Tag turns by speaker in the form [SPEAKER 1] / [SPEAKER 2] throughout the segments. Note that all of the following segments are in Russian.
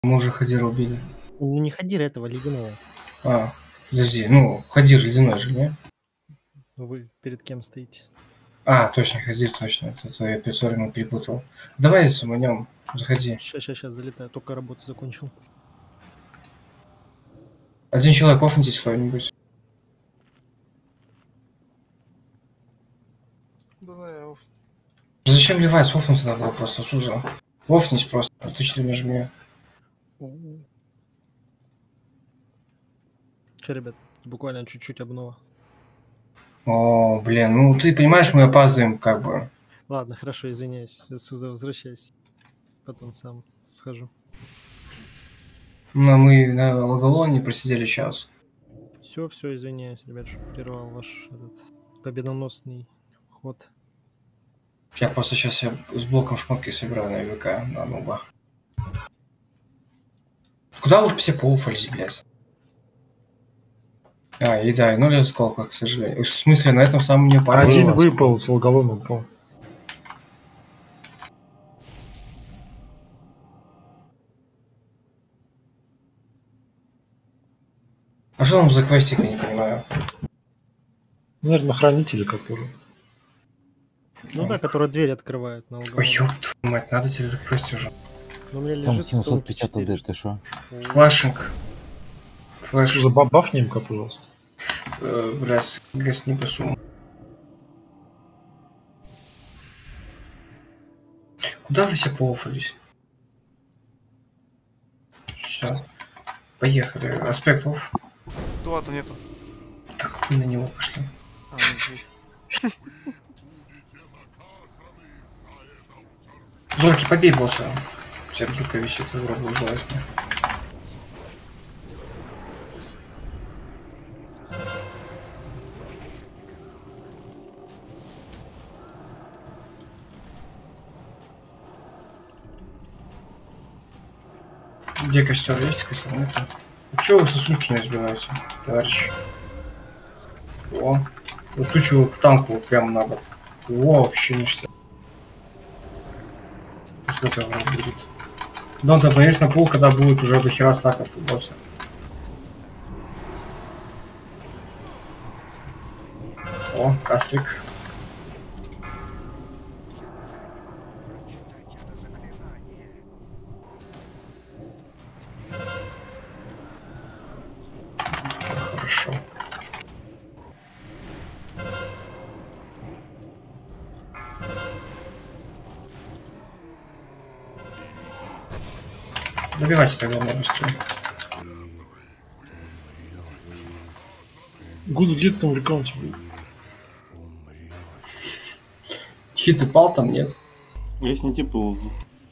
[SPEAKER 1] Мы уже Хадира убили.
[SPEAKER 2] Ну не Хадира, этого ледяного.
[SPEAKER 1] А, подожди, ну, Хадир ледяной же, не?
[SPEAKER 2] Вы перед кем стоите?
[SPEAKER 1] А, точно, Хадир, точно. Это я персорину перепутал. Давай суманем, заходи.
[SPEAKER 2] Сейчас залетаю, только работу закончил.
[SPEAKER 1] Один человек, офнитесь кого-нибудь.
[SPEAKER 3] Давай я
[SPEAKER 1] Зачем ливать? Офнуться надо было просто, Суза. Офнись просто, Т4 нажми.
[SPEAKER 2] Че, ребят, буквально чуть-чуть обнова.
[SPEAKER 1] О, блин, ну ты понимаешь, мы опаздываем как бы.
[SPEAKER 2] Ладно, хорошо, извиняюсь. Суза, возвращайся. Потом сам схожу.
[SPEAKER 1] Но мы на Лагалоне просидели час.
[SPEAKER 2] Все, извиняюсь, ребят, что прервал ваш этот победоносный ход.
[SPEAKER 1] Я просто сейчас с блоком шмотки собираю на ВК, на нуба. Куда вы все поуфались, блядь? А, и да, и 0 осколков, к сожалению. В смысле, на этом самом не пора.
[SPEAKER 4] Один выпал, с Лагалона упал.
[SPEAKER 1] А что там за квестик, я не понимаю.
[SPEAKER 4] Наверное, хранители которые.
[SPEAKER 2] Ну да, которые дверь открывают на углу.
[SPEAKER 1] Ой, ёб твою мать, надо тебе этот квест уже.
[SPEAKER 2] Но у меня лежит
[SPEAKER 5] Там 750
[SPEAKER 2] 44.
[SPEAKER 5] ОД, ты шо?
[SPEAKER 1] Флашинг. Флэш.
[SPEAKER 4] Что за бафнем-ка, пожалуйста.
[SPEAKER 1] Блядь, газ не по сумму. Куда вы все поуфались? Все. Поехали. Аспект офф.
[SPEAKER 3] Туата нету.
[SPEAKER 1] Так хуй на него пошли.
[SPEAKER 3] А, ну, есть.
[SPEAKER 1] Зорки, побей босса. У тебя бутылка висит, в рот ужалась мне. Где костер? Есть костер? Нет? Чего вы сосульки не сбиваете, товарищ? О, вот тучу к танку вот прямо надо. О, вообще ништяк. Пускай тебя враг будет. Дон, ты поедешь на пул, когда будет уже до хера стаков у босса. О, кастрик. Хорошо. Добивайте тогда меня быстрее.
[SPEAKER 4] Гуду, где ты там в рекаунте был?
[SPEAKER 1] Хит упал там, нет?
[SPEAKER 6] Если не типа лз.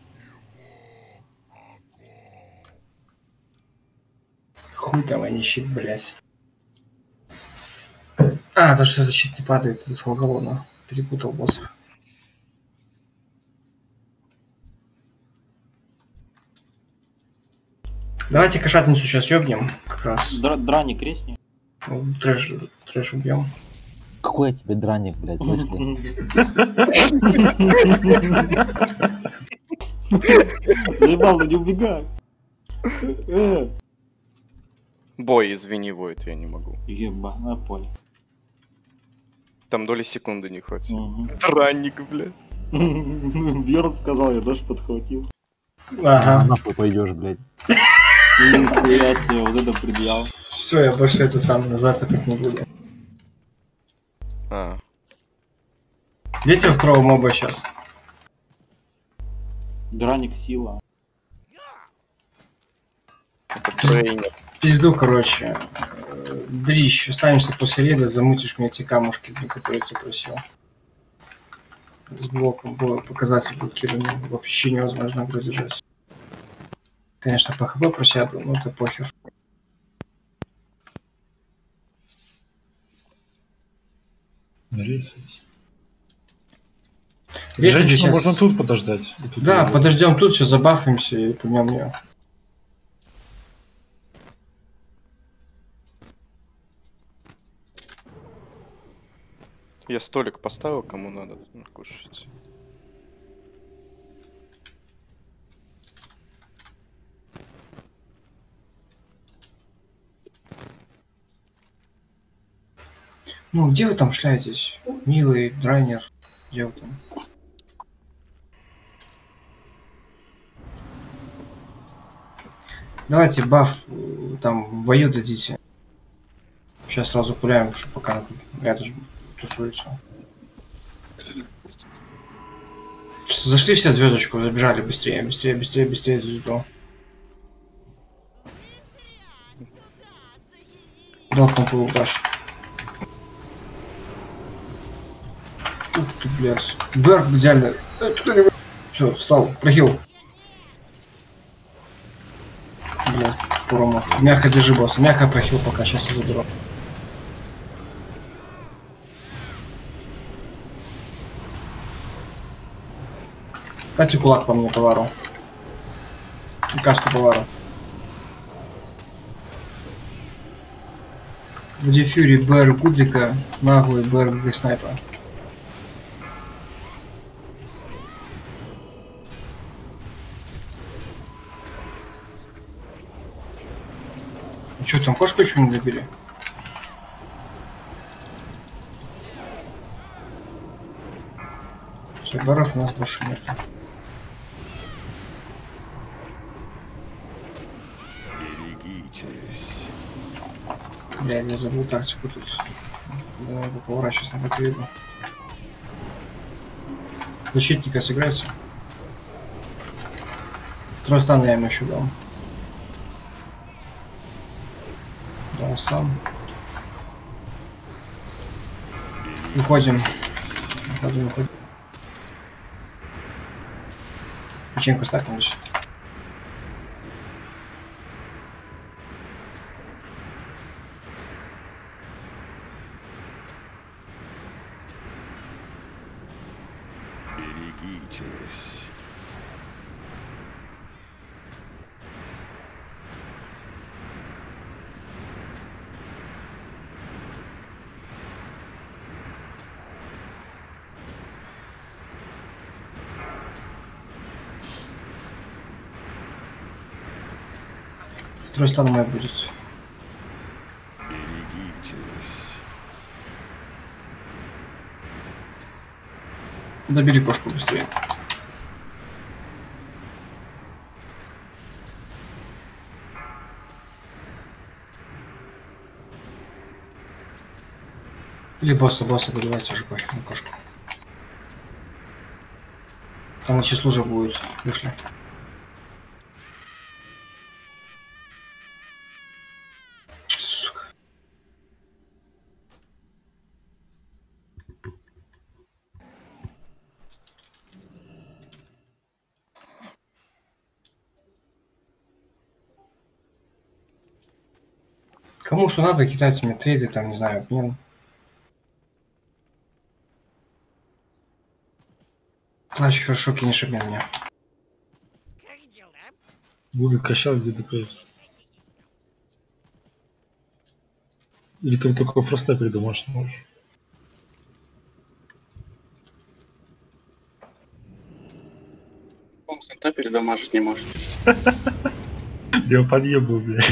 [SPEAKER 1] Хуй там, а не щит, блядь. А, за что защит не падает, это с Лагалона. Перепутал боссов. Давайте кошатницу сейчас ёбнем, как раз.
[SPEAKER 6] Драник крестни.
[SPEAKER 1] Ну, трэш убьем.
[SPEAKER 5] Какой я тебе драник, блядь, слышали?
[SPEAKER 6] Заебал, не убегай.
[SPEAKER 7] Бой, извини, Войт, я не могу.
[SPEAKER 6] Еба, я понял.
[SPEAKER 7] Там доли секунды не хватит. Ранник, блядь.
[SPEAKER 6] Бьерн сказал, я тоже подхватил.
[SPEAKER 1] Ага.
[SPEAKER 5] Нахуй пойдешь, блядь.
[SPEAKER 6] Нихуя себе, вот это предъял.
[SPEAKER 1] Все, я больше это сам называться так не буду.
[SPEAKER 7] А.
[SPEAKER 1] Видите второго моба сейчас?
[SPEAKER 6] Драник сила.
[SPEAKER 7] Это трейнер.
[SPEAKER 1] Пизду, короче. Дрищ, останешься после рейда, замутишь мне эти камушки, которые я тебя просил. С блоком показатель блокирования вообще невозможно продержать. Конечно, по ХП просяду, но это похер.
[SPEAKER 4] Рейсать.
[SPEAKER 1] Резать
[SPEAKER 4] Женщину
[SPEAKER 1] сейчас...
[SPEAKER 4] можно тут подождать. И тут
[SPEAKER 1] Да,
[SPEAKER 4] ее-
[SPEAKER 1] подождем тут, все забафаемся и поймем ее.
[SPEAKER 7] Я столик поставил, кому надо кушать.
[SPEAKER 1] Ну, где вы там шляетесь? Милый, драйнер. Где вы там? Давайте баф там в бою дадите. Сейчас сразу пуляем, чтобы пока рядом тусуются. Зашли все звездочку, забежали быстрее, быстрее, быстрее, быстрее звезду. Долг был дашь. Ух ты, блядь. Берг идеально. Все, встал, прохил. Блядь, Куромов. Мягко держи, босс. Мягко прохил пока, сейчас я заберу. Кстати, кулак по мне повару. И каску повару. В дефюре Бэр Гудлика, наглый Бэр снайпер. Ну что, там кошку еще не добили? Все, баров у нас больше нет. Блядь, я забыл тактику тут. Надо поворачиваться на это видно. Защитника сыграется. Второй стан я ему еще дал. Да, сам. Выходим. Выходим. Печеньку стакнулись.
[SPEAKER 8] Берегитесь.
[SPEAKER 1] Второй стан мой будет.
[SPEAKER 8] Берегитесь.
[SPEAKER 1] Забери кошку быстрее. Или босса добивайте уже похер на кошку. Там на число уже будет. Вышли. Сука. Кому что надо, кидайте мне трейды, там, не знаю, обмен. Плащ, хорошо, кинешь обмен мне.
[SPEAKER 4] Будет качать за ДПС. Или ты только фроста придумаешь можешь?
[SPEAKER 9] Он сента передамажить не может.
[SPEAKER 4] Я подъебу, блядь.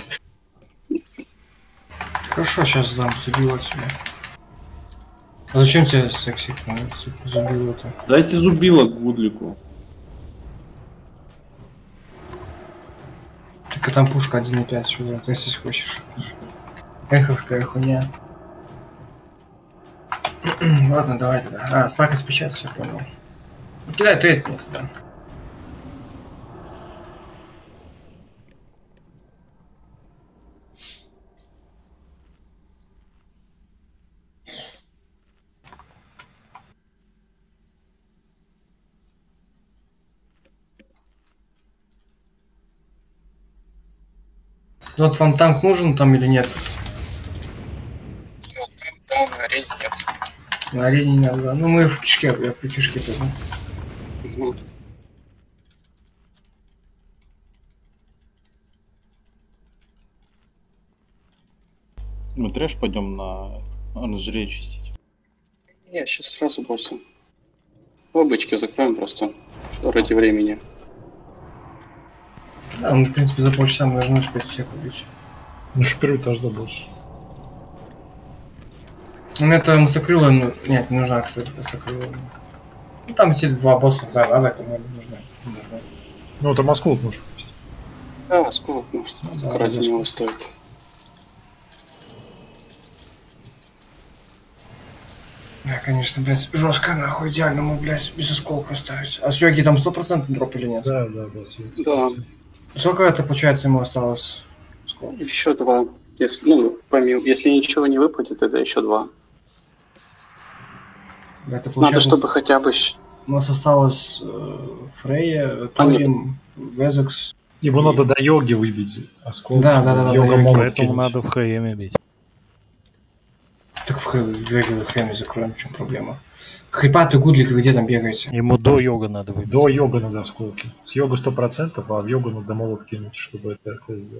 [SPEAKER 1] Хорошо, сейчас дам, забила тебя. А зачем тебе секси забил это?
[SPEAKER 6] Дайте зубило к Гудлику.
[SPEAKER 1] Так а там пушка 1.5, что ты если хочешь. Эховская хуйня. Ладно, давай тогда. А, стак из печати, все понял. Кидай трейд мне туда. Вот вам танк нужен там или нет?
[SPEAKER 9] Ну, там на арене нет.
[SPEAKER 1] На арене не надо, да. Ну мы в кишке, я по кишке пойду.
[SPEAKER 9] Угу.
[SPEAKER 6] Мы трэш пойдем на оранжерею чистить.
[SPEAKER 9] Я сейчас сразу босса. В обычке закроем просто. Что ради времени.
[SPEAKER 1] Да, мы, в принципе, за полчаса мы должны успеть всех убить.
[SPEAKER 4] Ну что первый этаж да больше.
[SPEAKER 1] У меня там сокрыло, ну, нет, не нужна, кстати, сокрыло. Ну, там эти два босса, да, надо, кому нужны.
[SPEAKER 4] Ну, там осколок нужен.
[SPEAKER 9] Да, осколок, может,
[SPEAKER 1] Да,
[SPEAKER 9] ради
[SPEAKER 1] здесь
[SPEAKER 9] него стоит.
[SPEAKER 1] Да, конечно, блядь, жестко, нахуй, идеальному, блядь, без осколка ставить. А с йоги там 100% дроп или нет?
[SPEAKER 4] Да.
[SPEAKER 9] Да.
[SPEAKER 1] Сколько это, получается, ему осталось? Сколько?
[SPEAKER 9] Еще 2. Если, ну, помимо, если ничего не выпадет, это еще 2.
[SPEAKER 1] Это,
[SPEAKER 9] Надо, чтобы хотя бы...
[SPEAKER 1] У нас осталось Фрейя, Торим, Везекс.
[SPEAKER 4] Его надо до йоги выбить. Осколок.
[SPEAKER 1] Да,
[SPEAKER 4] Йога
[SPEAKER 1] до
[SPEAKER 4] могут
[SPEAKER 2] Поэтому
[SPEAKER 4] кинуть.
[SPEAKER 2] надо в ХМ бить.
[SPEAKER 1] Так в йоге храме закроем, в чем проблема? Хрипатый гудлик, вы где там бегаете?
[SPEAKER 2] Ему до йога надо выбить.
[SPEAKER 4] До йога надо осколки. С йога 100%, а в йогу надо молот кинуть, чтобы это сделать.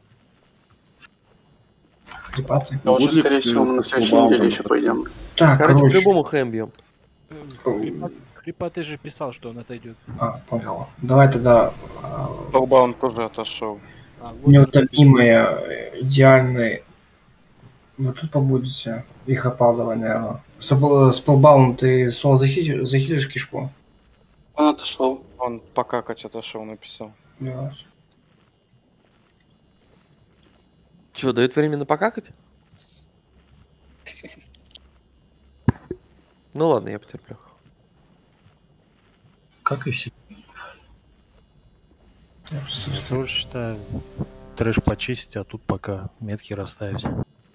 [SPEAKER 1] Хрипатый?
[SPEAKER 9] Но уже,
[SPEAKER 6] Гудлик,
[SPEAKER 9] скорее всего, мы на
[SPEAKER 6] с
[SPEAKER 9] следующей
[SPEAKER 6] Кубалом
[SPEAKER 9] неделе еще
[SPEAKER 6] просто.
[SPEAKER 9] пойдем.
[SPEAKER 1] Так,
[SPEAKER 10] Короче,
[SPEAKER 1] короче.
[SPEAKER 10] по-любому хэм бьем.
[SPEAKER 3] Хрипа, ты же писал, что он отойдет.
[SPEAKER 1] А, понял. Давай тогда...
[SPEAKER 7] Толба он тоже отошел.
[SPEAKER 1] Неутомимая, идеальный. Вы тут побудете. Их опал давай, наверное. Спелбаум, ты соло захилишь кишку?
[SPEAKER 9] Он отошел.
[SPEAKER 7] Он покакать отошел, написал.
[SPEAKER 1] Да.
[SPEAKER 10] Чего, дают временно покакать? Ну ладно, я потерплю.
[SPEAKER 4] Как и все.
[SPEAKER 2] Я тоже считаю, трэш почистить, а тут пока метки расставить.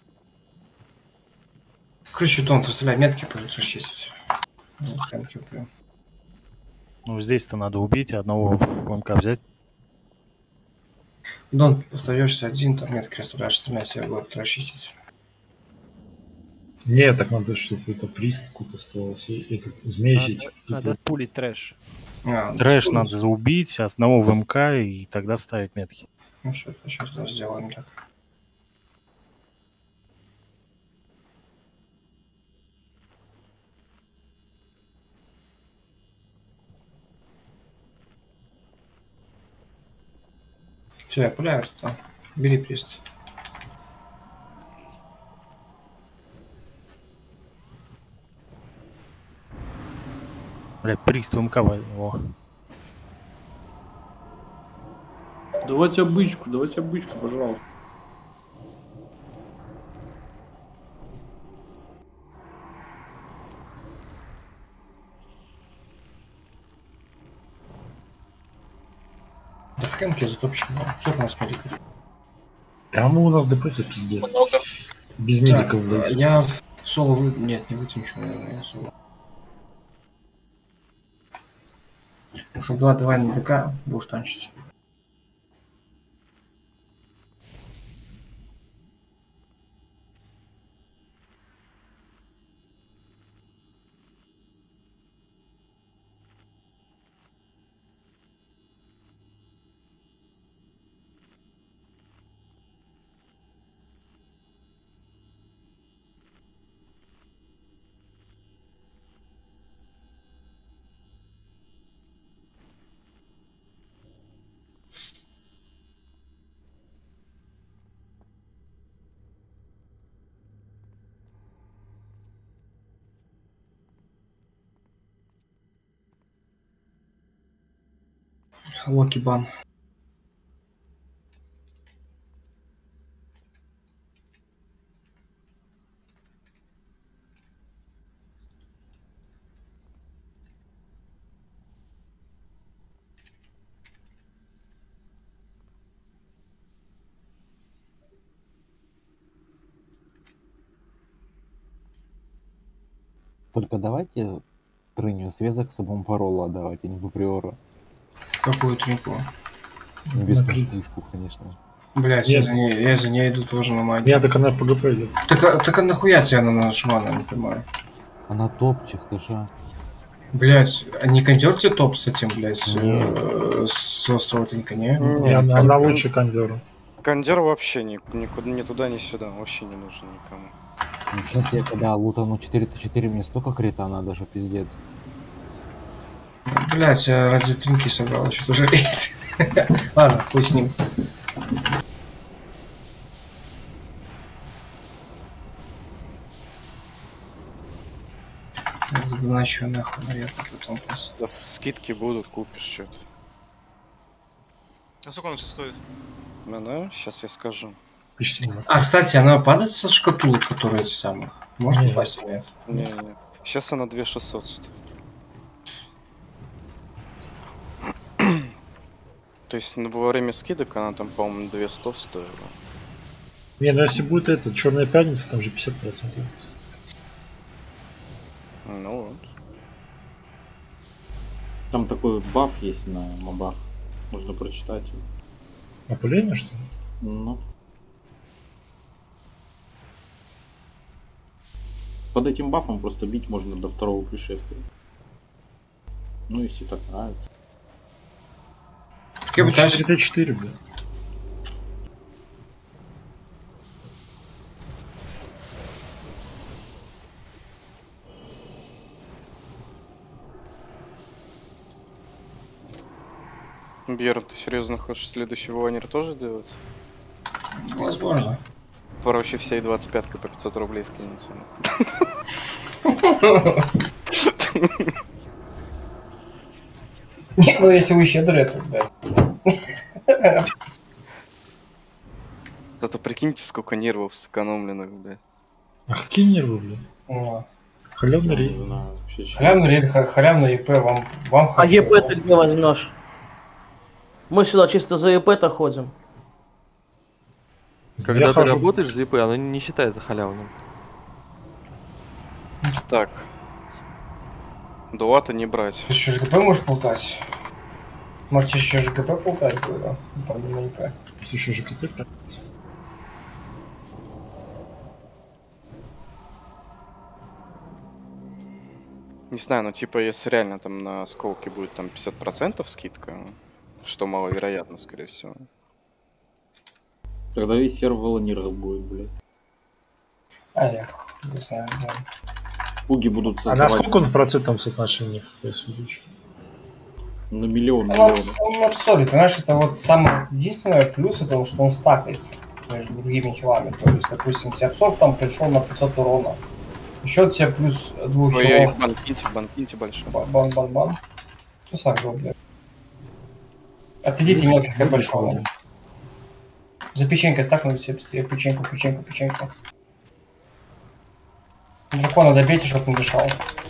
[SPEAKER 1] Короче, Дон, расставляй метки, пойдут расчистить.
[SPEAKER 2] Ну, здесь-то надо убить, одного в МК взять.
[SPEAKER 1] Дон, остаешься один, там метки расставляешь, остальные себе будут расчистить.
[SPEAKER 4] Не, так надо, чтобы это приз какой-то оставался. Этот змеичить.
[SPEAKER 3] Надо спулить трэш.
[SPEAKER 2] Трэш надо заубить, одного в МК и тогда ставить метки.
[SPEAKER 1] Ну что, сейчас сделаем так. Все, я пуляю это. Бери прист.
[SPEAKER 2] Бля, прист в МК возьму.
[SPEAKER 6] Давайте обычку, пожалуйста.
[SPEAKER 1] Да в хренке затопчем. Сколько у нас медиков?
[SPEAKER 4] Там у нас ДПС пиздец.
[SPEAKER 9] Много.
[SPEAKER 4] Без медиков влезет.
[SPEAKER 1] Я в соло Нет, не вытянчу, наверное, я соло. Чтобы давай на ДК будешь танчить. Локи бан.
[SPEAKER 5] Только давайте трыню связок с обом парола отдавать, а не по приора.
[SPEAKER 1] Какую тринку?
[SPEAKER 5] Не без
[SPEAKER 4] Накрыть.
[SPEAKER 5] пушку, конечно.
[SPEAKER 1] Блять,
[SPEAKER 4] Нет.
[SPEAKER 1] я за ней иду тоже на магию.
[SPEAKER 4] Я так она ПГП идет.
[SPEAKER 1] Так а нахуя тебя она нажимала, я не понимаю.
[SPEAKER 5] Она топчик, ты же.
[SPEAKER 1] Блять, а не кондерте топ с этим, блять,
[SPEAKER 5] Нет.
[SPEAKER 1] с острова Тинька, не?
[SPEAKER 4] И она лучше кондера.
[SPEAKER 7] Кондер вообще никуда, ни туда, ни сюда. Вообще не нужен никому.
[SPEAKER 5] Ну, сейчас я когда лутану 4-4, мне столько крита надо же, пиздец.
[SPEAKER 1] Блять, я ради тринки собрал, что-то жалеет. Ладно, хуй с ним. задоначу нахуй, наверное, потом просто.
[SPEAKER 7] Да скидки будут, купишь что-то.
[SPEAKER 11] А сколько он сейчас стоит?
[SPEAKER 7] Ну, сейчас я скажу.
[SPEAKER 4] 1700.
[SPEAKER 1] А, кстати, она падает со шкатулок, которые эти самые? Может
[SPEAKER 4] Не.
[SPEAKER 1] упасть или нет?
[SPEAKER 7] Не. Сейчас она 2600 стоит. То есть во время скидок она там, по-моему, 200 стоила.
[SPEAKER 4] Не, ну если будет это, Черная пятница, там же 50%.
[SPEAKER 7] Ну вот.
[SPEAKER 6] Там такой баф есть на мобах. Можно прочитать его.
[SPEAKER 4] Опыление, что ли?
[SPEAKER 6] Ну. Под этим бафом просто бить можно до второго пришествия. Ну, если так нравится.
[SPEAKER 1] Какие бы там
[SPEAKER 4] 4Т4, блин.
[SPEAKER 7] Бьерн, ты серьезно хочешь следующий ванер тоже делать?
[SPEAKER 1] возможно.
[SPEAKER 7] Проще всей 25-кой по 500 рублей скинется.
[SPEAKER 1] Не, ну если вы щедрые, то, блядь.
[SPEAKER 7] Зато прикиньте, сколько нервов сэкономленных, блядь.
[SPEAKER 4] А какие нервы, блин?
[SPEAKER 1] Ну,
[SPEAKER 4] Халявный
[SPEAKER 6] Я не
[SPEAKER 4] рейд.
[SPEAKER 6] знаю. Вообще, честно.
[SPEAKER 1] халявный рейд, халявный ЕП, вам
[SPEAKER 12] А
[SPEAKER 1] хорошо.
[SPEAKER 12] ЕП ты где возьмешь? Мы сюда чисто за ЕП-то ходим.
[SPEAKER 10] Когда
[SPEAKER 4] Я
[SPEAKER 10] ты
[SPEAKER 4] хожу.
[SPEAKER 10] работаешь за ИП, оно не считается халявным.
[SPEAKER 7] Так. Дуата не брать.
[SPEAKER 1] Ты еще ЖГП можешь полтать? Можете еще ЖГП полтать было, помимо ЕП.
[SPEAKER 4] Что еще ЖКТ прятаться?
[SPEAKER 7] Не знаю, ну типа, если реально там на сколке будет там 50% скидка, что маловероятно, скорее всего.
[SPEAKER 6] Тогда весь сервер волониров будет, блядь.
[SPEAKER 1] А я не знаю, да.
[SPEAKER 6] Пуги будут
[SPEAKER 4] А
[SPEAKER 6] создавать
[SPEAKER 4] насколько он в процентном соотношении FPS увеличен?
[SPEAKER 6] на миллион
[SPEAKER 1] Он
[SPEAKER 6] миллионов.
[SPEAKER 1] абсолютно, понимаешь, это вот самое единственное плюс, это что он стакается между другими хилами. То есть, допустим, тебе абсорб там пришел на 500 урона. Еще тебе плюс 2
[SPEAKER 7] Ну я их
[SPEAKER 1] хилов.
[SPEAKER 7] банкинте большой.
[SPEAKER 1] Бан-бан-бан. Что сам блядь? Отведите мелких от большого. За печенькой стакнули себе быстрее. Печеньку. Дракона добейте, чтоб не дышал.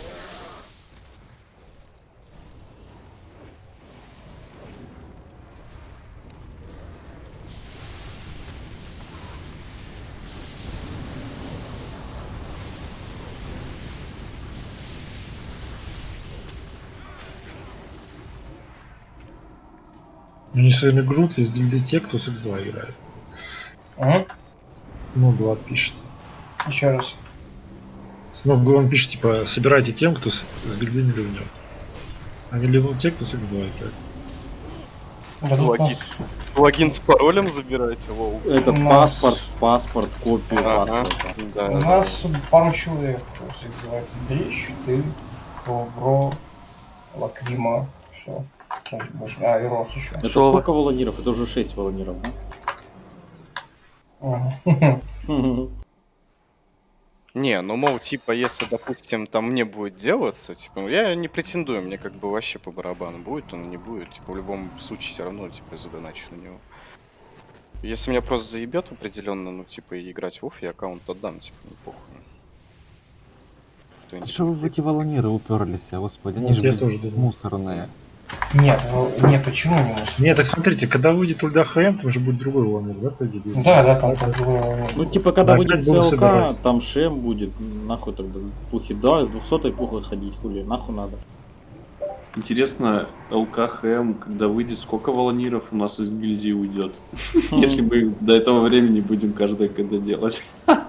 [SPEAKER 4] Мне сегодня груд из гильды те, кто с X2 играет.
[SPEAKER 1] Угу.
[SPEAKER 4] Ну, Влад пишет.
[SPEAKER 1] Еще раз.
[SPEAKER 4] Ну, он пишет, типа, собирайте тем, кто с гильды не ливнет. А не ливнут те, кто с X2 играет.
[SPEAKER 7] Логин с паролем забирайте, лоу.
[SPEAKER 6] Это паспорт, копию паспорта.
[SPEAKER 7] Да,
[SPEAKER 1] У нас пару человек, кто называет Дрищ, ты, Бро, Лакрима, все. А, и Рос еще.
[SPEAKER 6] Это сколько волониров? Это уже 6 волониров, да?
[SPEAKER 7] Не, ну мол, типа, если, допустим, там мне будет делаться, типа, я не претендую, мне как бы вообще по барабану, будет он, не будет, типа, в любом случае все равно, типа, задоначу на него. Если меня просто заебет определенно, ну, типа, и играть в Офф, я аккаунт отдам, типа, не похуй.
[SPEAKER 5] Что вы в эти волониры уперлись, господи,
[SPEAKER 4] Ну,
[SPEAKER 5] они же
[SPEAKER 4] я
[SPEAKER 5] блядь,
[SPEAKER 4] тоже думаю.
[SPEAKER 5] мусорные.
[SPEAKER 1] Нет, почему не мусор?
[SPEAKER 4] Нет, так смотрите, когда выйдет ульда ХМ, там же будет другой волонер, да, по идее?
[SPEAKER 1] Да, там другой.
[SPEAKER 6] Ну, типа, когда
[SPEAKER 4] Да,
[SPEAKER 6] будет
[SPEAKER 4] опять буду
[SPEAKER 6] ЦЛК,
[SPEAKER 4] собирать.
[SPEAKER 6] там шем будет, нахуй тогда пухи. Да, с 200-й пухой ходить, хули, нахуй надо. Интересно, ЛКХМ, когда выйдет, сколько волониров у нас из гильдии уйдет? Если мы до этого времени будем каждое КД делать.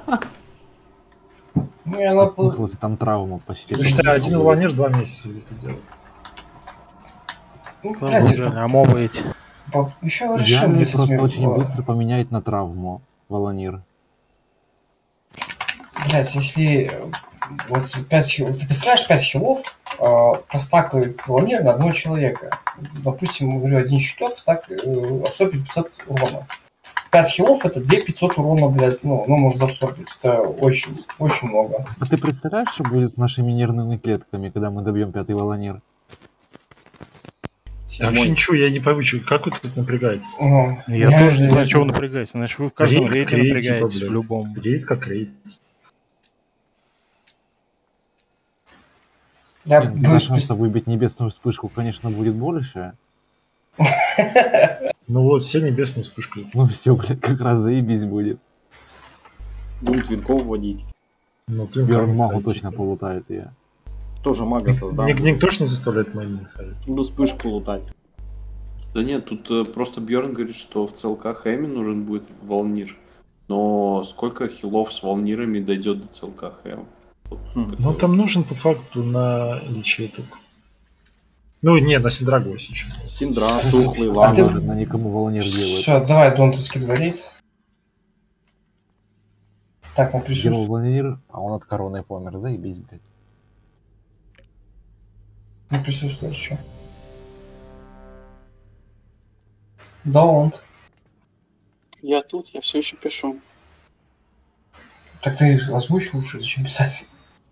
[SPEAKER 5] А смысл, если там травма почти.
[SPEAKER 4] Потому что один волонер 2 месяца где-то делает.
[SPEAKER 2] А мобы эти.
[SPEAKER 1] Еще
[SPEAKER 5] Идеально
[SPEAKER 1] решим,
[SPEAKER 5] просто очень быстро поменять на травму волонир.
[SPEAKER 1] Блять, если вот 5 хилов, ты представляешь, 5 хилов постакивает волонер на одного человека. Допустим, говорю, один щиток абсорбит 500 урона. 5 хилов это 2500 урона, блядь, ну может абсорбить. Это очень, очень много.
[SPEAKER 5] А ты представляешь, что будет с нашими нервными клетками, когда мы добьем 5-й волонер?
[SPEAKER 4] Да вообще ничего, я не пойму, как вы тут напрягаетесь?
[SPEAKER 2] Я тоже не знаю, чего вы напрягаетесь. Значит, вы в каждом
[SPEAKER 4] Рейд
[SPEAKER 2] рейде
[SPEAKER 4] как рейд,
[SPEAKER 2] напрягаетесь,
[SPEAKER 4] типа,
[SPEAKER 2] в
[SPEAKER 4] блядь.
[SPEAKER 2] любом.
[SPEAKER 4] Рейд как рейд.
[SPEAKER 1] Я
[SPEAKER 5] шанса выбить небесную вспышку, конечно, будет больше.
[SPEAKER 4] Ну вот, все небесные вспышки.
[SPEAKER 5] Ну все, блядь, как раз заебись будет.
[SPEAKER 6] Будем твинков вводить.
[SPEAKER 4] Ну,
[SPEAKER 5] Бёрн магу точно полутает ее.
[SPEAKER 6] Тоже мага создам.
[SPEAKER 4] Никто ж не заставляет майнинг ходить.
[SPEAKER 6] Буду вспышку лутать. Да нет, тут просто Бьорн говорит, что в ЦЛК Хэме нужен будет волнир. Но сколько хилов с волнирами дойдет до ЦЛК Хэм?
[SPEAKER 4] Ну там нужен по факту на личие только. Ну не, на Синдрагу сейчас.
[SPEAKER 6] Синдра, тухлый,
[SPEAKER 5] ладно. На никому волонер делает.
[SPEAKER 1] Все, давай Дон раскидывай. Так, он присутствует.
[SPEAKER 5] Делал волонер, а он от короны помер, заебись, блядь.
[SPEAKER 1] Не присутствует еще. Дон.
[SPEAKER 9] Я тут, я все еще пишу.
[SPEAKER 1] Так ты озвучь лучше, зачем писать?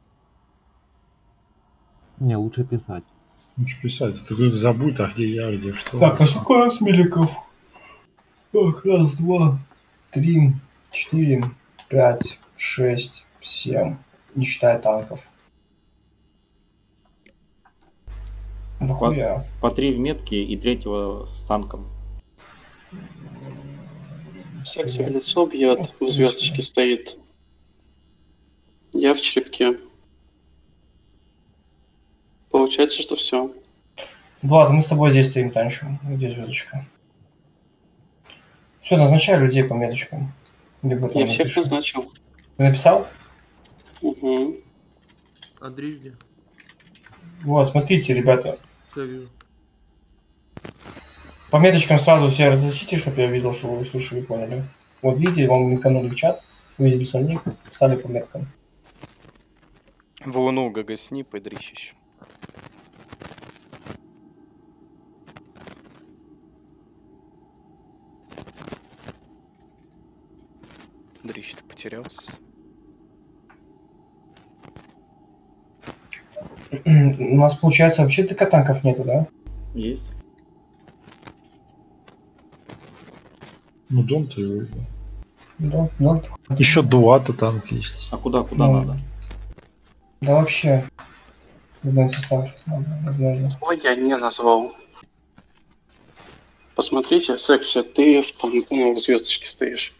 [SPEAKER 5] Не, лучше писать.
[SPEAKER 4] Лучше писать. Ты забудь, а где я, где что.
[SPEAKER 1] Так, а сколько у нас миликов? Так, 1, 2, 3, 4, 5, 6, 7. Не считая танков. Нахуя?
[SPEAKER 6] По 3 в метке и 3-го с танком.
[SPEAKER 9] Секси в лицо бьет, в звездочке стоит. Я в черепке. Получается, что все.
[SPEAKER 1] Влад, мы с тобой здесь стоим, танчу. Где звездочка? Все, назначай людей по меточкам. Либо
[SPEAKER 9] Я всех назначил.
[SPEAKER 1] Ты написал?
[SPEAKER 9] Угу.
[SPEAKER 10] Андрей где?
[SPEAKER 1] Вот, смотрите, ребята.
[SPEAKER 10] Я вижу.
[SPEAKER 1] По меточкам сразу все разосите, чтобы я видел, что вы услышали и поняли. Вот видите, вам линканули в чат, увидели свой ник, стали по меткам.
[SPEAKER 7] В луну гагасни, подрищищ. Дрищ, ты потерялся?
[SPEAKER 1] У нас, получается, вообще только танков нету, да?
[SPEAKER 6] Есть.
[SPEAKER 4] Ну, дом-то его.
[SPEAKER 1] Да.
[SPEAKER 4] Еще дуата танк есть.
[SPEAKER 6] А куда надо?
[SPEAKER 1] Да вообще. Любой состав надо, возможно.
[SPEAKER 9] Ой, я не назвал. Посмотрите, Секси, ты в звездочке стоишь.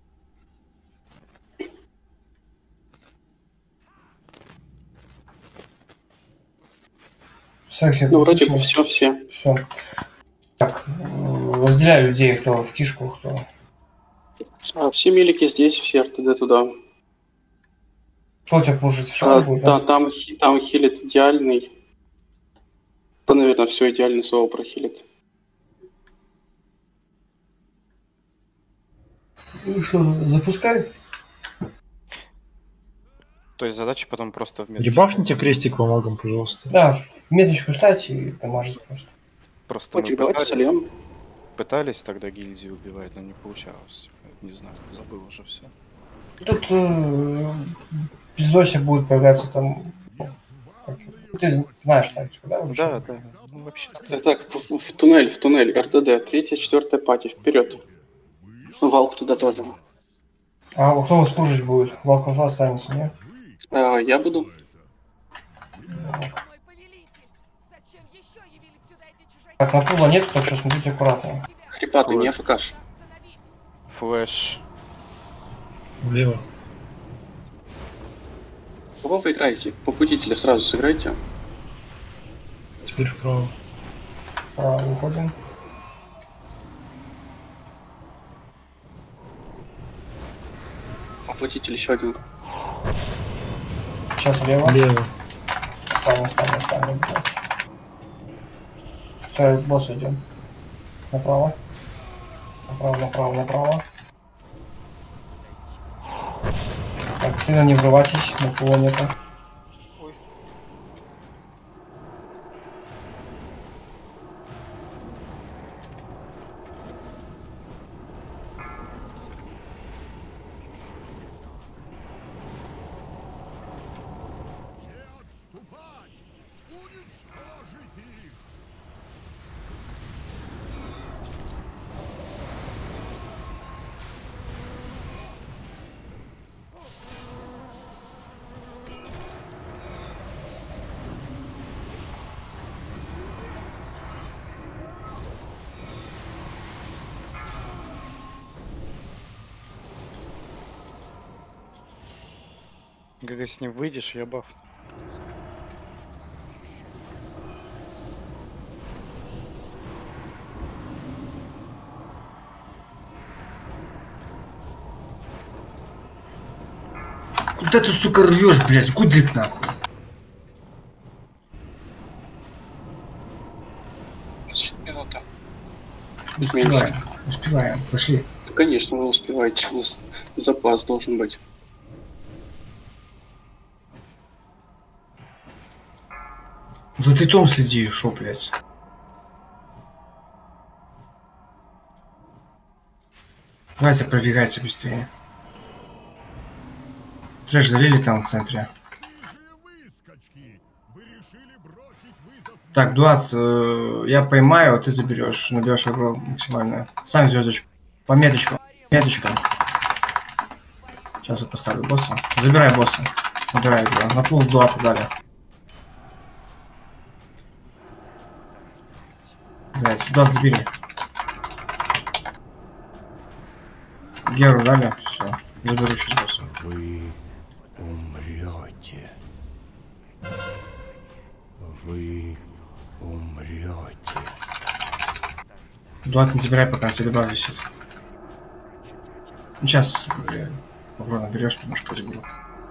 [SPEAKER 1] Секси,
[SPEAKER 9] ну, вроде бы все.
[SPEAKER 1] Так, разделяю людей, кто в кишку, кто...
[SPEAKER 9] все милики здесь, все РТД туда.
[SPEAKER 1] Кто у тебя пушит в шаг будет?
[SPEAKER 9] Да, там хилит идеальный. То, наверное, все идеальный слово прохилит.
[SPEAKER 1] Ну что, запускай.
[SPEAKER 7] То есть задача потом просто в метке.
[SPEAKER 4] Ребафните крестик по магам, пожалуйста.
[SPEAKER 1] Да, в меточку ставить и помажет просто.
[SPEAKER 7] Просто мы пытались тогда гильдии убивать, но не получалось. Не знаю, забыл уже все.
[SPEAKER 1] Тут пиздосик будет появляться там. Ты знаешь тактику, да? Вообще?
[SPEAKER 7] Да. Ну, вообще.
[SPEAKER 9] Так, в туннель, РТД, 3-4 пати, вперед. Валк туда тоже.
[SPEAKER 1] А кто вас служить будет? Валков останется, не?
[SPEAKER 9] Я буду.
[SPEAKER 1] Так, на пула нет, так что смотрите аккуратно.
[SPEAKER 9] Хрипатый, не АФКш.
[SPEAKER 7] Флэш.
[SPEAKER 4] Влево.
[SPEAKER 9] Кого вы играете? Попутителя сразу сыграйте.
[SPEAKER 4] Теперь вправо.
[SPEAKER 1] Вправо выходим.
[SPEAKER 9] Попутитель еще один.
[SPEAKER 1] Сейчас влево.
[SPEAKER 4] Лево.
[SPEAKER 1] Ставим, блядь. Все, к боссу идем. Направо. Направо. Так, сильно не врывайтесь, на пула нету.
[SPEAKER 7] Когда с ним выйдешь, я баф.
[SPEAKER 1] Куда ты, сука, рвешь, блядь? Гудик нахуй.
[SPEAKER 9] Минута.
[SPEAKER 1] Успеваем. Успеваем. Пошли.
[SPEAKER 9] Да, конечно, вы успеваете. У нас запас должен быть.
[SPEAKER 1] За титом следи, шо, блядь. Давайте пробегайте быстрее. Трэш залили там в центре. Так, Дуат, я поймаю, ты заберешь, наберешь агро максимальную. Ставим звездочку. По меточкам. Меточкам. Сейчас я поставлю босса. Забирай босса. Набирай его. На пол Дуата дали. Блять, Дуат забери. Геру дали, все. Заберу сейчас босса.
[SPEAKER 8] Вы умрете. Вы умрете.
[SPEAKER 1] Дуат не забирай, пока на тебе баф висит. Сейчас, блин, попробуй наберешь, немножко заберу.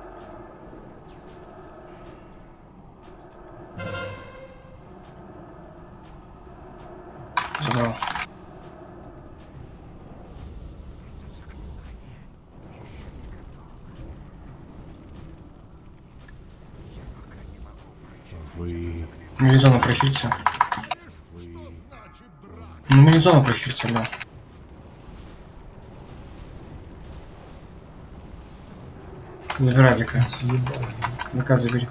[SPEAKER 1] Забрал.
[SPEAKER 8] Вы
[SPEAKER 1] Мелизона прохильца. Ну, Мелизона прохильца, да. Забирай ДК. ДК забери.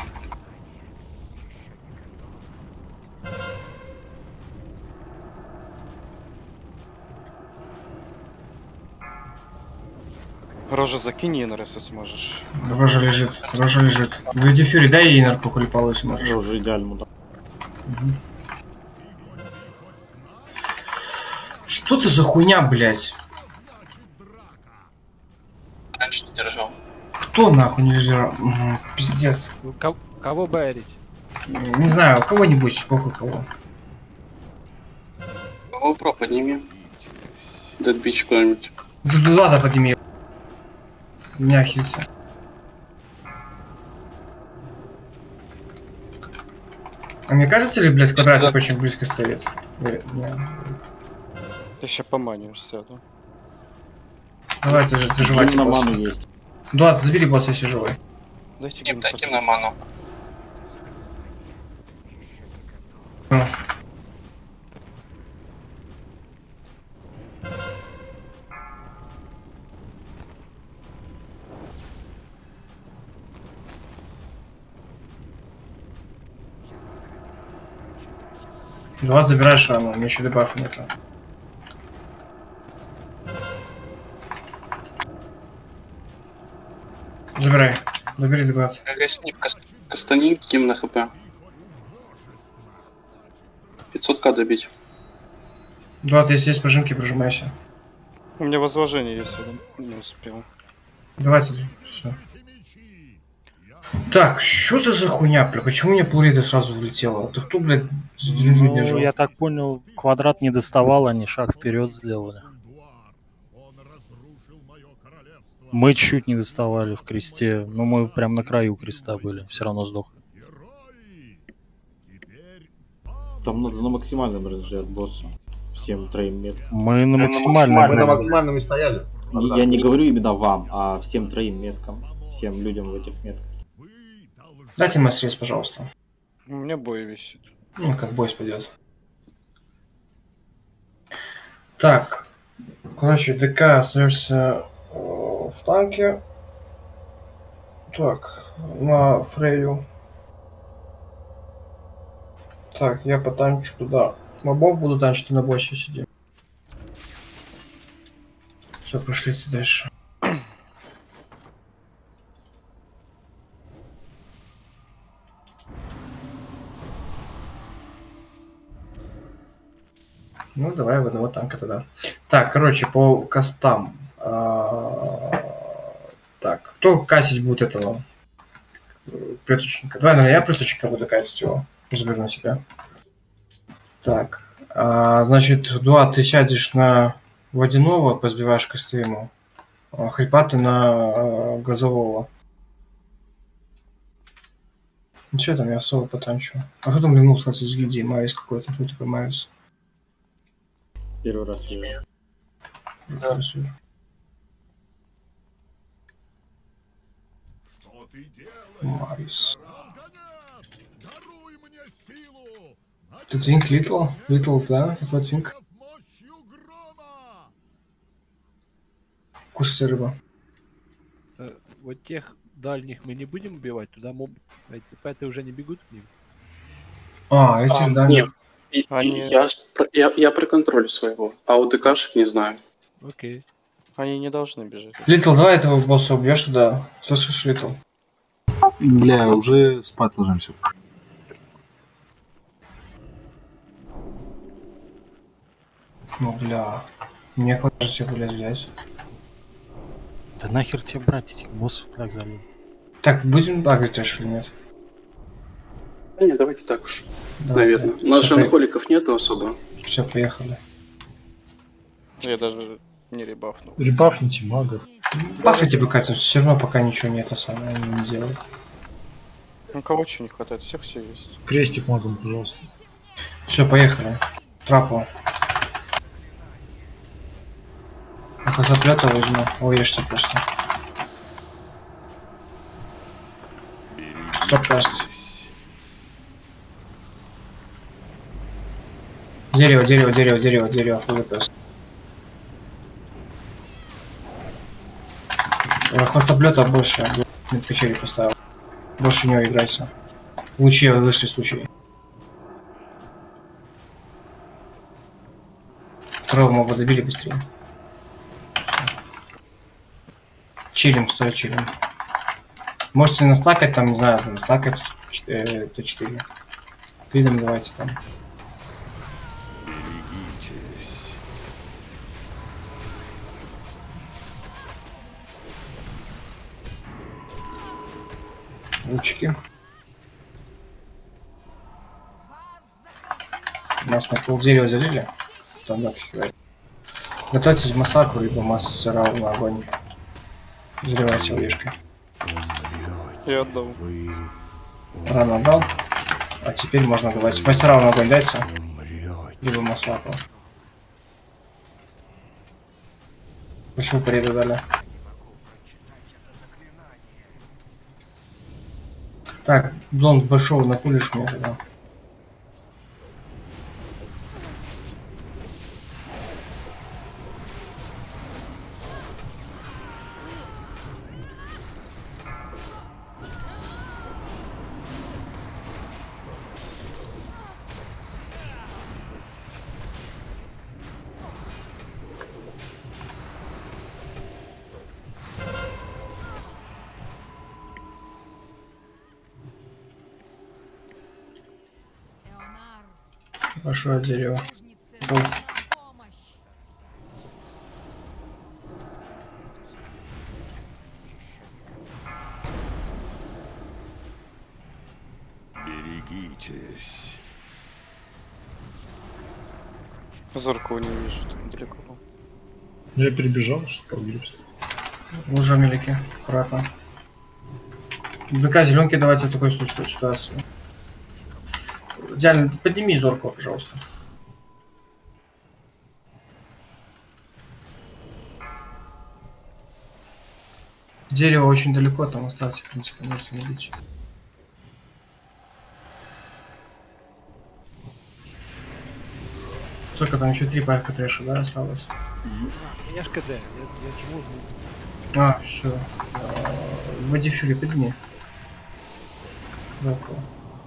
[SPEAKER 7] Рожа закинь, Инер, если сможешь.
[SPEAKER 1] Рожа лежит, Рожа лежит. Выйди Фюри, дай ей нарку хулипалу, если можешь.
[SPEAKER 6] Рожа идеально, да.
[SPEAKER 1] Что ты за хуйня, блядь?
[SPEAKER 9] Раньше не держал.
[SPEAKER 1] Кто нахуй не лежал? Пиздец.
[SPEAKER 3] Кого байрить?
[SPEAKER 1] Не знаю, кого-нибудь, похуй кого.
[SPEAKER 9] Кого про подними? Дэдбич кто-нибудь.
[SPEAKER 1] Ладно, подними. У меня хильца. А мне кажется ли, блядь, квадратик очень близко стоит?
[SPEAKER 7] Ты сейчас поманишься, да?
[SPEAKER 1] Давайте же, доживайте
[SPEAKER 6] на
[SPEAKER 1] босса.
[SPEAKER 6] ману есть.
[SPEAKER 1] Дуат, забери босса, если живой.
[SPEAKER 7] Дайте
[SPEAKER 9] Ким таким на ману.
[SPEAKER 1] Дуат, забираешь рану, у меня еще дебафа нет. Забирай. Забери Дуат.
[SPEAKER 9] Гостник Кастани, Ким на хп. 500к добить.
[SPEAKER 1] Дуат, если есть прожимки, прожимайся.
[SPEAKER 7] У меня возложение есть, я не успел.
[SPEAKER 1] Давайте, все. Так, что это за хуйня, бля? Почему мне Плурида сразу влетела? Ты кто, блядь, движу не жил?
[SPEAKER 2] Я так понял, квадрат не доставал, они шаг вперед сделали. Мы чуть не доставали в кресте, но мы прям на краю креста были, все равно сдохли.
[SPEAKER 6] Там надо на максимальном разжать босса. Всем троим меткам.
[SPEAKER 2] Мы на максимальном.
[SPEAKER 11] Мы на максимальном и стояли.
[SPEAKER 6] Я не говорю именно вам, а всем троим меткам. Всем людям в этих метках.
[SPEAKER 1] Дайте мастерец, пожалуйста.
[SPEAKER 7] У меня бой висит.
[SPEAKER 1] Ну, как бой пойдет. Так. Короче, ДК остаешься в танке. Так, на Фрейю. Так, я потанчу туда. Мобов буду танчить, на боссе сидим. Все, пошли дальше. Ну, давай в одного танка тогда. Так, короче, по кастам. Так, кто кассить будет этого? плеточника. Давай, наверное, я плеточника буду катить его. Заберу на себя. Так. Значит, Дуа, ты сядешь на водяного, позбиваешь косты ему. Хрипа ты на газового. Ну что там, я особо потанчу. А кто там ленул, кстати, из гильдии? Майс какой-то. Кто такой Майс?
[SPEAKER 6] Первый раз вижу.
[SPEAKER 1] Да. Майс. Это Тинк Литл? Литл, да? Это твой Тинк? Кушайте рыбу.
[SPEAKER 3] Вот тех дальних мы не будем убивать, туда моб... Эти уже не бегут к ним?
[SPEAKER 1] Эти дальних...
[SPEAKER 9] Нет, я при контроле своего, а у ДКшек не знаю.
[SPEAKER 3] Окей.
[SPEAKER 7] Они не должны бежать.
[SPEAKER 1] Литл, давай этого босса убьешь туда. Слышишь, Литл?
[SPEAKER 5] Бля, уже спать ложимся.
[SPEAKER 1] Ну, бля. Мне хочется всех, блядь, взять.
[SPEAKER 2] Да нахер тебе брать этих боссов так залил?
[SPEAKER 1] Так, будем багать аж или нет?
[SPEAKER 9] Да нет, давайте так уж.
[SPEAKER 1] Давай,
[SPEAKER 9] наверное. У нас же анхоликов нету особо.
[SPEAKER 1] Все, поехали.
[SPEAKER 7] Я даже не ребафнул.
[SPEAKER 4] Ребафните мага.
[SPEAKER 1] Бафайте бы, Катя, все равно пока ничего нет, а самое они не делают.
[SPEAKER 7] Ну кого чего не хватает, всех все есть.
[SPEAKER 4] Крестик магом, пожалуйста.
[SPEAKER 1] Все, поехали. Трапу. Заплета возьму. Уешься просто. Стоп-каст. Дерево, фулл-каст. Хвостоплета больше. На печери поставил. Больше него играйся. Лучи вышли с лучей. Второго моба добили быстрее. Чилим, стой, чилим. Можете настакать там, не знаю, там стакать Т4. Фридом давайте там.
[SPEAKER 8] Берегитесь.
[SPEAKER 1] Лучики. Нас на полдерева залили. Там легких играет. Готовьтесь к массакру, либо массера на огонь. Взрывайте лишкой.
[SPEAKER 7] Я отдал.
[SPEAKER 1] Рано отдал. А теперь можно давать. Мастера на огонь дайте. Либо массакру. Почему передали? Так, блонд большого напулишь мне тогда. Большое дерево.
[SPEAKER 8] Берегитесь.
[SPEAKER 7] Зоркого не вижу, там далеко был.
[SPEAKER 4] Я перебежал, что погибst.
[SPEAKER 1] Лужа мелики, аккуратно. ДК зеленки давайте в такой ситуации. Идеально, подними зорку, пожалуйста. Дерево очень далеко, там оставьте, в принципе, можете не бить. Сколько там еще 3 палька трэша, да, осталось?
[SPEAKER 3] Я ж КД, я жму.
[SPEAKER 1] Все. Вводи фюри, подними. Зорку.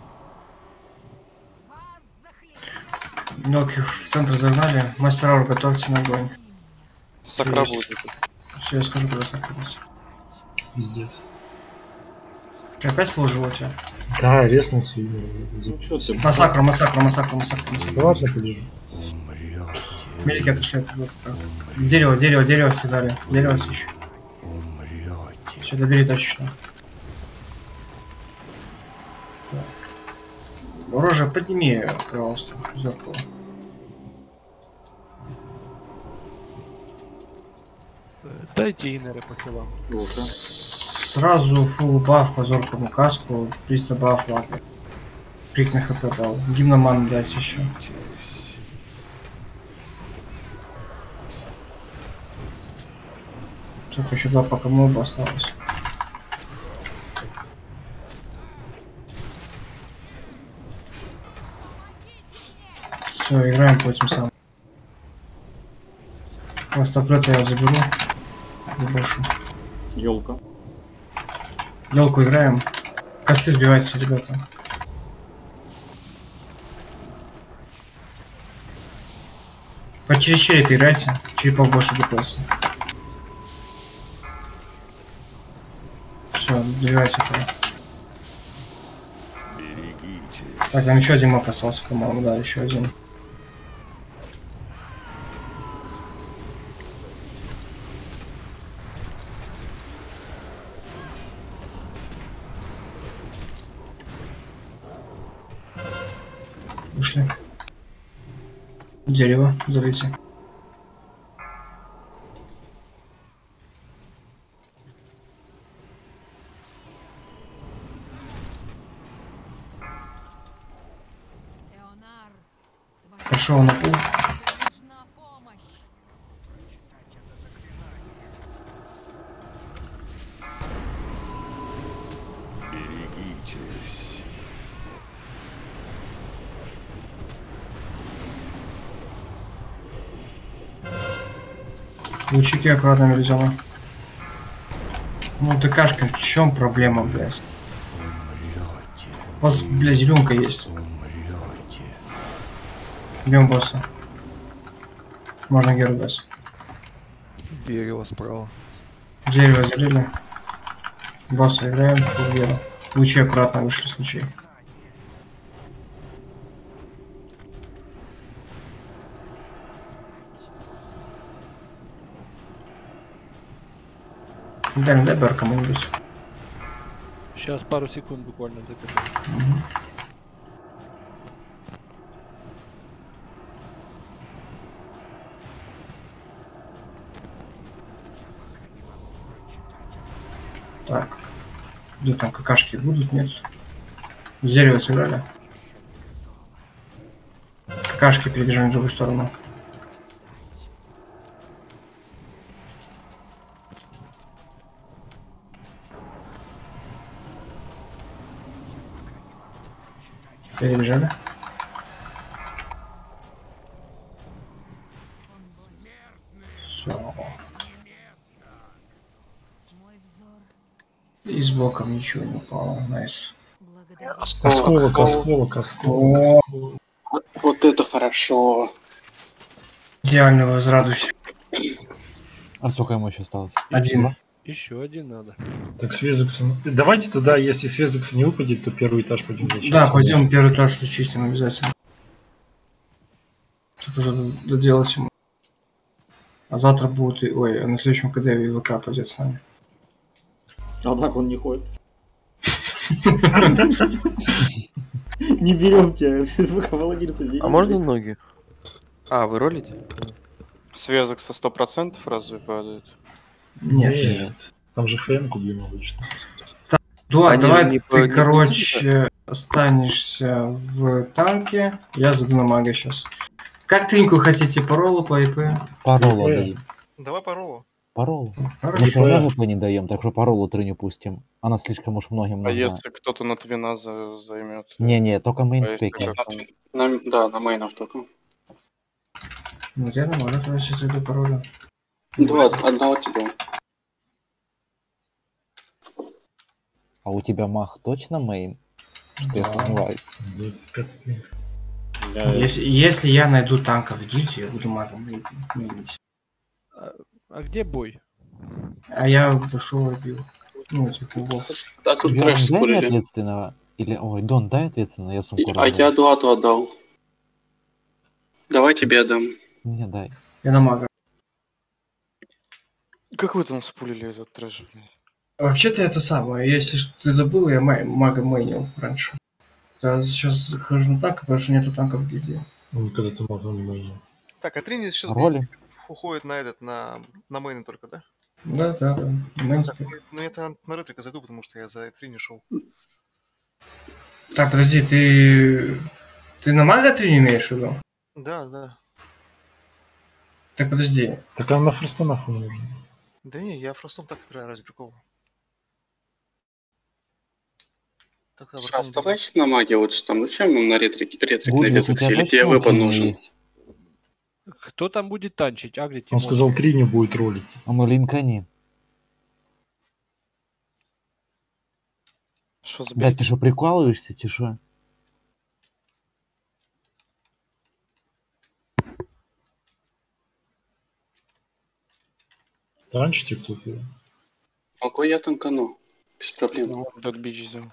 [SPEAKER 1] Мелких в центр загнали. Мастер аур, готовьте на огонь.
[SPEAKER 7] Сакра будет.
[SPEAKER 1] Все, я скажу, когда сакра будет.
[SPEAKER 4] Пиздец.
[SPEAKER 1] Ты опять сложил тебя?
[SPEAKER 4] Да, резнулся.
[SPEAKER 1] Массакра.
[SPEAKER 4] Да ладно, полежу.
[SPEAKER 1] Мелики отошли от дерево всегда. Дерево ищу. Все, добери точечно. Рожа, подними, пожалуйста, зеркало.
[SPEAKER 3] Дайте инеры по хилам.
[SPEAKER 1] Сразу фул баф по зоркому каску, 300 баф, ладно. Крик на хп дал. Гимноман, блядь, еще. Только еще 2 пока моба осталось. Все, играем по этим самым. Хвостоплета я заберу. Больше.
[SPEAKER 6] Елка.
[SPEAKER 1] Елку играем. Косты сбивайте, ребята. По через череп играйте. Черепов больше ДПС. Все, добивайте этого. Так, там еще один моб остался, по-моему, да, еще один. Вышли. Дерево, залейте. Пошел на пол.
[SPEAKER 8] Берегитесь.
[SPEAKER 1] Лучики аккуратно, Мелизона. Ну, ДКшка, в чем проблема, блядь? У вас, блядь, зеленка есть. Бьем босса. Можно геру дать.
[SPEAKER 11] Дерево справа.
[SPEAKER 1] Дерево залили. Босса играем, фул геру. Лучи аккуратно вышли с лучей. Дай БР кому-нибудь.
[SPEAKER 3] Сейчас пару секунд буквально докажу.
[SPEAKER 1] Так. Где там какашки будут? Нет. С дерева сыграли. Какашки перебежали в другую сторону. Перебежали. Все. И с блоком ничего не упало. Найс.
[SPEAKER 4] Осколок.
[SPEAKER 9] Вот это хорошо.
[SPEAKER 1] Идеально возрадуйся.
[SPEAKER 5] А сколько ему еще осталось?
[SPEAKER 1] Один.
[SPEAKER 3] Еще один надо.
[SPEAKER 4] Так, с Везексом. Давайте тогда, если с Везекса не выпадет, то первый этаж пойдем зачистим.
[SPEAKER 1] Да, пойдем первый этаж зачистим обязательно. Чтобы уже доделать ему. А завтра будет... Ой, а на следующем КД ВК пойдет с нами.
[SPEAKER 6] Однако он не ходит. Не берем тебя.
[SPEAKER 13] А можно ноги? А, вы ролите?
[SPEAKER 7] Связок со 100% разве падает?
[SPEAKER 1] Нет.
[SPEAKER 4] Там же ХМ-ку бьем обычно.
[SPEAKER 1] Так, Дуа,
[SPEAKER 13] Они
[SPEAKER 1] давай
[SPEAKER 13] же
[SPEAKER 1] ты,
[SPEAKER 13] не
[SPEAKER 1] короче, останешься в танке. Я зайду на мага сейчас. Как тринку хотите, по роллу, по ИП?
[SPEAKER 5] По роллу дадим.
[SPEAKER 11] Давай по роллу.
[SPEAKER 5] По роллу.
[SPEAKER 1] Хорошо.
[SPEAKER 5] Мы все равно ВП не даем, так что по роллу трыню пустим. Она слишком уж многим
[SPEAKER 7] А
[SPEAKER 5] нужна.
[SPEAKER 7] если кто-то на твина займет?
[SPEAKER 5] Не-не, только
[SPEAKER 7] А
[SPEAKER 5] мейнспеки.
[SPEAKER 9] Да, на мейнов только.
[SPEAKER 1] Ну, я на мага тогда сейчас иду по роллу.
[SPEAKER 9] Два, одного тебя.
[SPEAKER 5] А у тебя мах точно мейн? Что я сомневаюсь.
[SPEAKER 1] Если я найду танка в гильдии, я буду магом мейнить.
[SPEAKER 3] А где бой?
[SPEAKER 1] А я пошел и бил. Ну, типа, убов.
[SPEAKER 9] Да, тут
[SPEAKER 5] Дон,
[SPEAKER 9] трэш
[SPEAKER 5] дай мне
[SPEAKER 9] спорили.
[SPEAKER 5] ответственно. Или, ой, Дон, дай ответственно, я сумку
[SPEAKER 9] А я Дуату отдал. Давай тебе отдам.
[SPEAKER 5] Мне дай.
[SPEAKER 1] Я на мага.
[SPEAKER 7] Как вы там спулили этот трэш, блин?
[SPEAKER 1] Вообще-то это самое. Если ты забыл, я мага мейнил раньше. Я сейчас хожу на танк, потому что нету танков в гильдии.
[SPEAKER 4] Ну, когда ты мог на мейне.
[SPEAKER 11] Так, а Трини сейчас
[SPEAKER 5] Роли?
[SPEAKER 11] уходит на этот, на мейны только, да?
[SPEAKER 1] Да.
[SPEAKER 11] Так,
[SPEAKER 1] Мейнспик.
[SPEAKER 11] ну я на ретрика зайду, потому что я за Трини шел.
[SPEAKER 1] Так, подожди, ты на мага 3 не имеешь в виду?
[SPEAKER 11] Да.
[SPEAKER 1] Так, подожди.
[SPEAKER 4] Так она на фроста нахуй не нужна.
[SPEAKER 11] Да не, я фростом так играю, ради прикола. Так,
[SPEAKER 9] Оставайся на маге лучше там. Зачем нам на ретрик
[SPEAKER 5] Гудлик,
[SPEAKER 9] на
[SPEAKER 5] у тебя
[SPEAKER 9] сели?
[SPEAKER 5] точно
[SPEAKER 9] Тебе выпад
[SPEAKER 5] химия
[SPEAKER 9] нужен.
[SPEAKER 5] есть?
[SPEAKER 3] Кто там будет танчить? Агрить?
[SPEAKER 4] Он сказал, 3 не будет ролить.
[SPEAKER 5] А ну линкани.
[SPEAKER 7] Что за
[SPEAKER 5] Блядь, ты что, прикалываешься, тише?
[SPEAKER 4] Танчите кто-то.
[SPEAKER 9] Могу я танкану. Без проблем.
[SPEAKER 7] Ну, вот этот бич взял.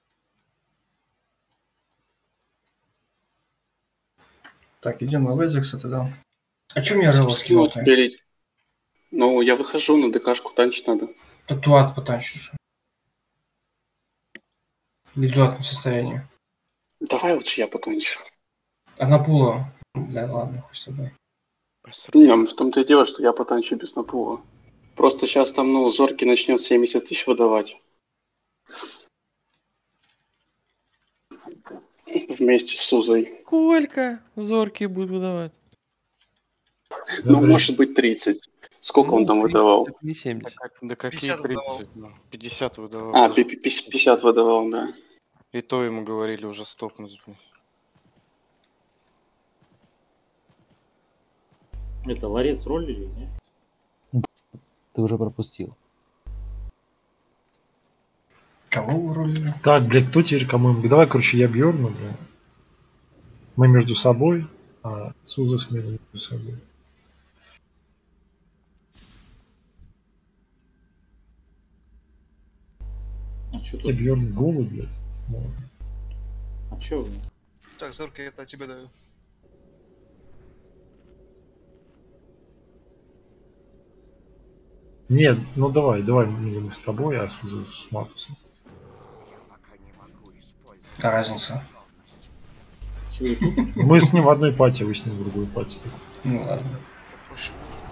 [SPEAKER 1] Так, идем на Везекса тогда. А чё мне Релла
[SPEAKER 9] Скинул
[SPEAKER 1] скинул-то?
[SPEAKER 9] теперь. Ну, я выхожу, на ДКшку танчить надо.
[SPEAKER 1] Так дуат потанчишь. Или в дуатном состоянии.
[SPEAKER 9] Давай лучше я потанчу.
[SPEAKER 1] А на пула? Да ладно, хуй с тобой.
[SPEAKER 9] Не, в том-то и дело, что я потанчу без напула. Просто сейчас там, ну, Зорки начнет 70 тысяч выдавать. Вместе с Сузой.
[SPEAKER 13] Сколько зорки будут выдавать?
[SPEAKER 9] Ну, может быть 30. Сколько он там выдавал?
[SPEAKER 13] Не 70.
[SPEAKER 7] Да какие
[SPEAKER 11] 50 выдавал.
[SPEAKER 7] 30? Ну, 50 выдавал.
[SPEAKER 9] А, 50 выдавал, да.
[SPEAKER 7] И то ему говорили уже стопнуть.
[SPEAKER 14] Это ларец роллили, не?
[SPEAKER 5] Ты уже пропустил.
[SPEAKER 1] Кого вы ролили?
[SPEAKER 4] Так, блядь, кто теперь кому? Давай, короче, я Бьорну, блядь. Мы между собой, а Суза с Мирой между собой.
[SPEAKER 14] А чё
[SPEAKER 4] Тебе
[SPEAKER 14] тут?
[SPEAKER 4] Бьорн голый, блядь.
[SPEAKER 14] А чё вы?
[SPEAKER 11] Так, Зорка, это тебе даю.
[SPEAKER 4] Нет, ну давай, мы с тобой, а Суза с Маркусом.
[SPEAKER 1] А разница?
[SPEAKER 4] Мы с ним в одной пати, вы с ним в другой пати.
[SPEAKER 1] Ну ладно.
[SPEAKER 11] Проще.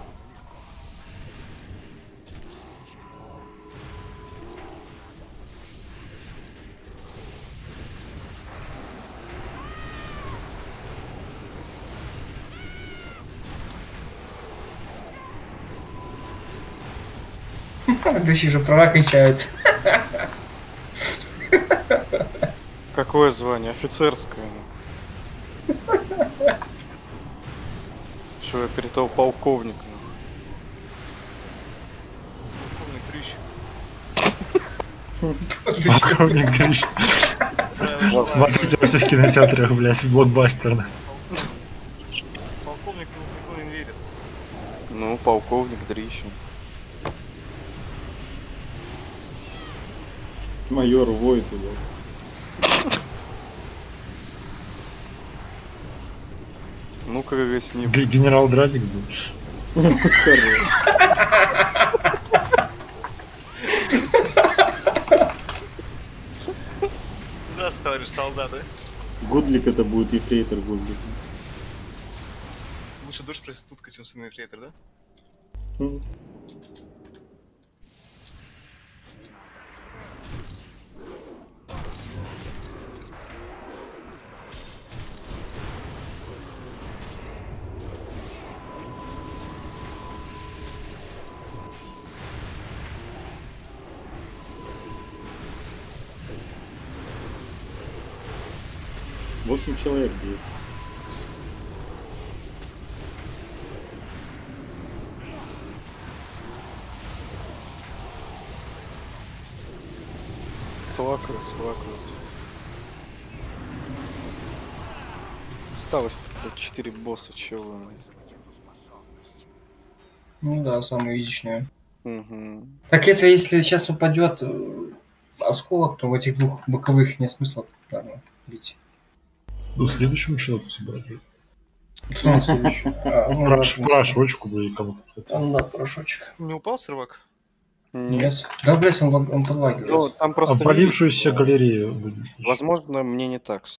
[SPEAKER 1] Да еще права кончаются.
[SPEAKER 7] Какое звание? Офицерское. Что я перестал полковник?
[SPEAKER 11] Полковник Дрищ.
[SPEAKER 4] Полковник Гриш. Смотрите во всех кинотеатрах, блядь, блокбастерных.
[SPEAKER 11] Полковник никто не верит.
[SPEAKER 7] Ну, полковник Дрищ.
[SPEAKER 14] Майор воет его.
[SPEAKER 7] Ну-ка, с ним.
[SPEAKER 4] Генерал Драдик был.
[SPEAKER 11] Да, товарищ солдат, да?
[SPEAKER 14] Гудлик это будет ефрейтор Гудлик.
[SPEAKER 11] Лучше дочь проститутка, чем сын ефрейтор, да?
[SPEAKER 14] Восемь человек будет.
[SPEAKER 7] Слакают. Осталось-то 4 босса, чего.
[SPEAKER 1] Ну да, самые визичные.
[SPEAKER 7] Угу.
[SPEAKER 1] Так это если сейчас упадет осколок, то в этих двух боковых нет смысла бить.
[SPEAKER 4] Ну, следующему человеку собрать.
[SPEAKER 1] Кто на следующий?
[SPEAKER 4] Порошочку бы и кому-то хотел.
[SPEAKER 1] Ну да, порошочек.
[SPEAKER 11] Не упал срывак?
[SPEAKER 1] Нет. Да, блядь, он подлагивает.
[SPEAKER 7] Ну, там просто...
[SPEAKER 4] Обвалившуюся галерею будет.
[SPEAKER 7] Возможно, мне не так